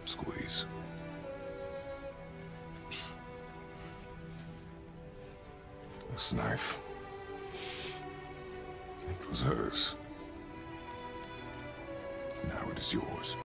squeeze. This knife, it was hers. Now it is yours.